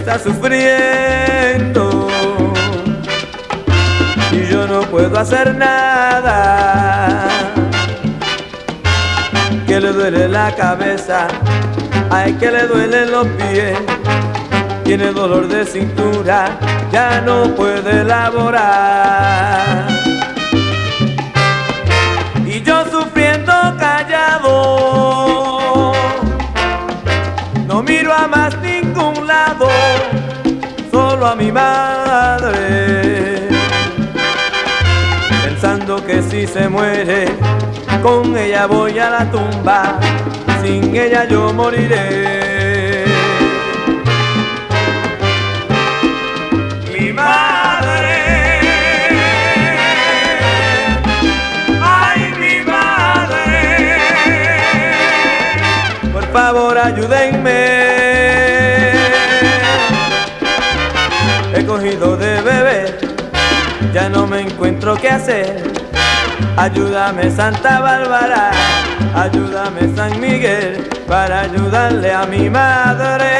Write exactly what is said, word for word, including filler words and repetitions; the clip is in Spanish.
está sufriendo y yo no puedo hacer nada. Que le duele la cabeza, ay, que le duelen los pies, tiene dolor de cintura, ya no puede laborar. Y yo sufriendo callado, no miro a más ningún lado, solo a mi madre, pensando que si se muere, con ella voy a la tumba, sin ella yo moriré. Mi madre, ay, mi madre, por favor ayúdenme. He cogido de beber, ya no me encuentro qué hacer. Ayúdame Santa Bárbara, ayúdame San Miguel, para ayudarle a mi madre.